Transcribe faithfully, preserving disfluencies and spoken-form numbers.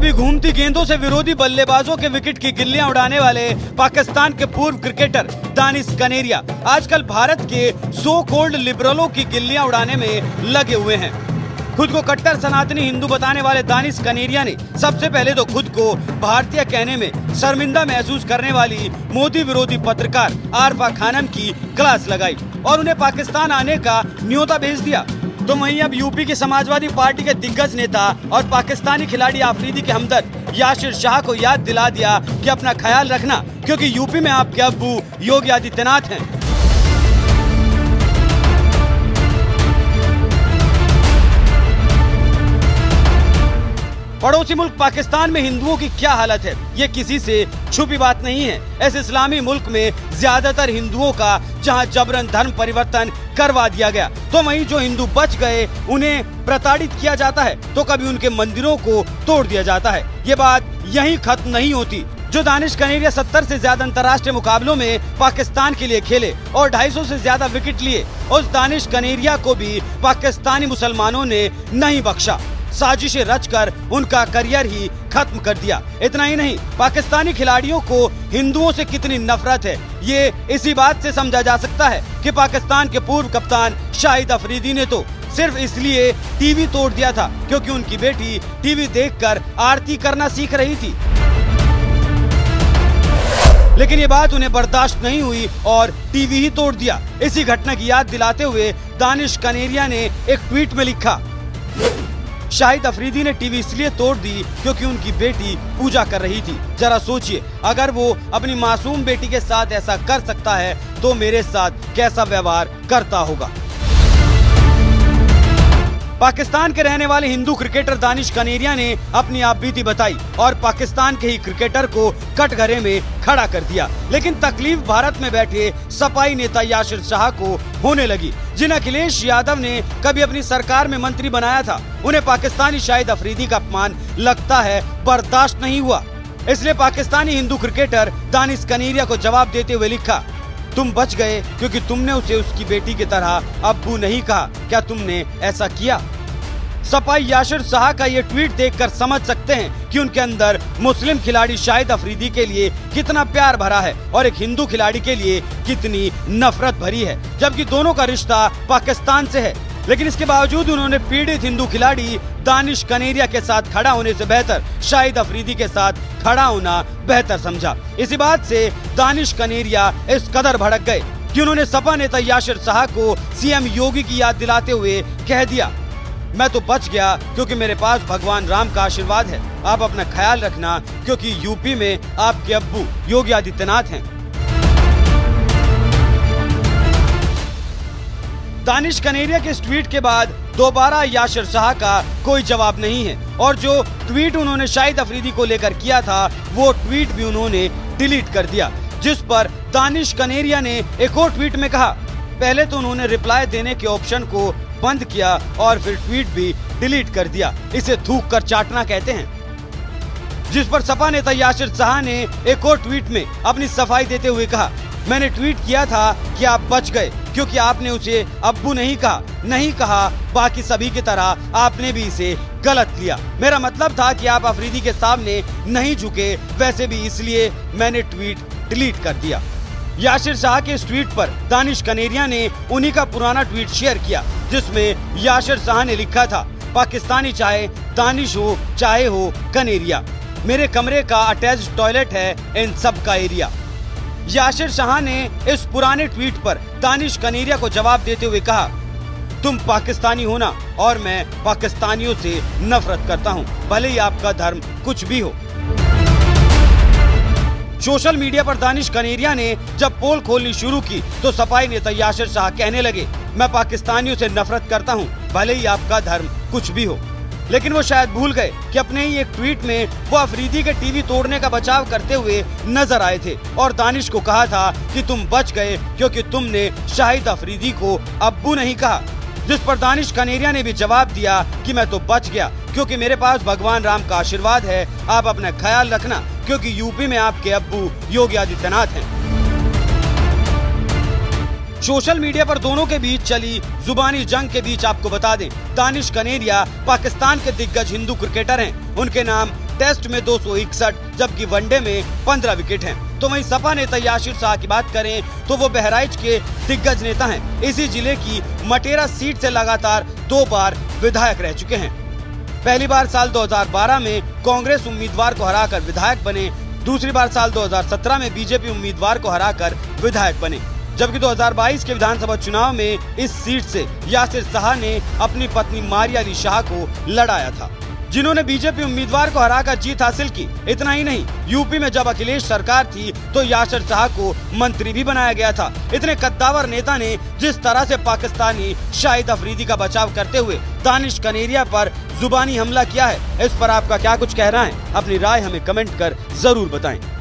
कभी घूमती गेंदों से विरोधी बल्लेबाजों के विकेट की गिल्लियां उड़ाने वाले पाकिस्तान के पूर्व क्रिकेटर दानिश कनेरिया आजकल भारत के सो कॉल्ड लिबरलों की गिल्लियां उड़ाने में लगे हुए हैं। खुद को कट्टर सनातनी हिंदू बताने वाले दानिश कनेरिया ने सबसे पहले तो खुद को भारतीय कहने में शर्मिंदा महसूस करने वाली मोदी विरोधी पत्रकार आरफा खानम की क्लास लगाई और उन्हें पाकिस्तान आने का न्योता भेज दिया। तो वहीं अब यूपी की समाजवादी पार्टी के दिग्गज नेता और पाकिस्तानी खिलाड़ी आफरीदी के हमदर्द याशिर शाह को याद दिला दिया कि अपना ख्याल रखना, क्योंकि यूपी में आपके अब्बू योगी आदित्यनाथ हैं। पड़ोसी मुल्क पाकिस्तान में हिंदुओं की क्या हालत है, ये किसी से छुपी बात नहीं है। ऐसे इस्लामी मुल्क में ज्यादातर हिंदुओं का जहां जबरन धर्म परिवर्तन करवा दिया गया, तो वहीं जो हिंदू बच गए उन्हें प्रताड़ित किया जाता है, तो कभी उनके मंदिरों को तोड़ दिया जाता है। ये बात यहीं खत्म नहीं होती। जो दानिश कनेरिया सत्तर से ज्यादा अंतर्राष्ट्रीय मुकाबलों में पाकिस्तान के लिए खेले और ढाई सौ से ज्यादा विकेट लिए, उस दानिश कनेरिया को भी पाकिस्तानी मुसलमानों ने नहीं बख्शा। साजिशें रचकर उनका करियर ही खत्म कर दिया। इतना ही नहीं, पाकिस्तानी खिलाड़ियों को हिंदुओं से कितनी नफरत है ये इसी बात से समझा जा सकता है कि पाकिस्तान के पूर्व कप्तान शाहिद अफरीदी ने तो सिर्फ इसलिए टीवी तोड़ दिया था क्योंकि उनकी बेटी टीवी देखकर आरती करना सीख रही थी। लेकिन ये बात उन्हें बर्दाश्त नहीं हुई और टीवी ही तोड़ दिया। इसी घटना की याद दिलाते हुए दानिश कनेरिया ने एक ट्वीट में लिखा, शाहिद अफरीदी ने टीवी इसलिए तोड़ दी क्योंकि उनकी बेटी पूजा कर रही थी। जरा सोचिए, अगर वो अपनी मासूम बेटी के साथ ऐसा कर सकता है तो मेरे साथ कैसा व्यवहार करता होगा। पाकिस्तान के रहने वाले हिंदू क्रिकेटर दानिश कनेरिया ने अपनी आपबीती बताई और पाकिस्तान के ही क्रिकेटर को कटघरे में खड़ा कर दिया। लेकिन तकलीफ भारत में बैठे सपाई नेता याशिर शाह को होने लगी, जिन अखिलेश यादव ने कभी अपनी सरकार में मंत्री बनाया था। उन्हें पाकिस्तानी शाहिद अफरीदी का अपमान लगता है बर्दाश्त नहीं हुआ। इसलिए पाकिस्तानी हिंदू क्रिकेटर दानिश कनेरिया को जवाब देते हुए लिखा, तुम बच गए क्योंकि तुमने उसे उसकी बेटी की तरह अब्बू नहीं कहा। क्या तुमने ऐसा किया? सपाई याशिर शाह का ये ट्वीट देखकर समझ सकते हैं कि उनके अंदर मुस्लिम खिलाड़ी शाहिद अफरीदी के लिए कितना प्यार भरा है और एक हिंदू खिलाड़ी के लिए कितनी नफरत भरी है, जबकि दोनों का रिश्ता पाकिस्तान से है। लेकिन इसके बावजूद उन्होंने पीड़ित हिंदू खिलाड़ी दानिश कनेरिया के साथ खड़ा होने से बेहतर शाहिद अफरीदी के साथ खड़ा होना बेहतर समझा। इसी बात से दानिश कनेरिया इस कदर भड़क गए कि उन्होंने सपा नेता याशिर शाह को सीएम योगी की याद दिलाते हुए कह दिया, मैं तो बच गया क्योंकि मेरे पास भगवान राम का आशीर्वाद है। आप अपना ख्याल रखना क्योंकि यूपी में आपके अब्बू योगी आदित्यनाथ हैं। दानिश कनेरिया के इस ट्वीट के बाद दोबारा याशिर शाह का कोई जवाब नहीं है और जो ट्वीट उन्होंने शाहिद अफरीदी को लेकर किया था वो ट्वीट भी उन्होंने डिलीट कर दिया, जिस पर दानिश कनेरिया ने एक और ट्वीट में कहा, पहले तो उन्होंने रिप्लाई देने के ऑप्शन को बंद किया और फिर ट्वीट भी डिलीट कर दिया। इसे थूक कर चाटना कहते हैं। जिस पर सपा नेता याशिर शाह ने एक और ट्वीट में अपनी सफाई देते हुए कहा, मैंने ट्वीट किया था कि आप बच गए क्योंकि आपने उसे अब्बू नहीं कहा नहीं कहा बाकी सभी की तरह आपने भी इसे गलत लिया। मेरा मतलब था कि आप अफरीदी के सामने नहीं झुके, वैसे भी इसलिए मैंने ट्वीट डिलीट कर दिया। याशिर शाह के इस ट्वीट पर दानिश कनेरिया ने उन्हीं का पुराना ट्वीट शेयर किया, जिसमें याशिर शाह ने लिखा था, पाकिस्तानी चाहे दानिश हो चाहे हो कनेरिया, मेरे कमरे का अटैच टॉयलेट है इन सब का एरिया। याशिर शाह ने इस पुराने ट्वीट पर दानिश कनेरिया को जवाब देते हुए कहा, तुम पाकिस्तानी हो ना और मैं पाकिस्तानियों से नफरत करता हूँ, भले ही आपका धर्म कुछ भी हो। सोशल मीडिया पर दानिश कनेरिया ने जब पोल खोलनी शुरू की तो सपाई नेता याशिर शाह कहने लगे, मैं पाकिस्तानियों से नफरत करता हूँ, भले ही आपका धर्म कुछ भी हो। लेकिन वो शायद भूल गए कि अपने ही एक ट्वीट में वो अफरीदी के टीवी तोड़ने का बचाव करते हुए नजर आए थे और दानिश को कहा था कि तुम बच गए क्योंकि तुमने शाहिद अफरीदी को अब्बू नहीं कहा। जिस पर दानिश कनेरिया ने भी जवाब दिया कि मैं तो बच गया क्योंकि मेरे पास भगवान राम का आशीर्वाद है। आप अपना ख्याल रखना क्योंकि यूपी में आपके अब्बू योगी आदित्यनाथ हैं। सोशल मीडिया पर दोनों के बीच चली जुबानी जंग के बीच आपको बता दें, दानिश कनेरिया पाकिस्तान के दिग्गज हिंदू क्रिकेटर हैं। उनके नाम टेस्ट में दो सौ इकसठ जबकि वनडे में पंद्रह विकेट हैं। तो वहीं सपा नेता यासिर शाह की बात करें तो वो बहराइच के दिग्गज नेता हैं। इसी जिले की मटेरा सीट से लगातार दो बार विधायक रह चुके हैं। पहली बार साल दो हज़ार बारह में कांग्रेस उम्मीदवार को हराकर विधायक बने, दूसरी बार साल दो हज़ार सत्रह में बीजेपी उम्मीदवार को हराकर विधायक बने, जबकि दो हज़ार बाईस के विधानसभा चुनाव में इस सीट से यासिर शाह ने अपनी पत्नी मारिया अली शाह को लड़ाया था, जिन्होंने बीजेपी उम्मीदवार को हराकर जीत हासिल की। इतना ही नहीं, यूपी में जब अखिलेश सरकार थी तो यासिर शाह को मंत्री भी बनाया गया था। इतने कद्दावर नेता ने जिस तरह से पाकिस्तानी शाहिद अफरीदी का बचाव करते हुए दानिश कनेरिया पर जुबानी हमला किया है, इस पर आपका क्या कुछ कहना है? अपनी राय हमें कमेंट कर जरूर बताएं।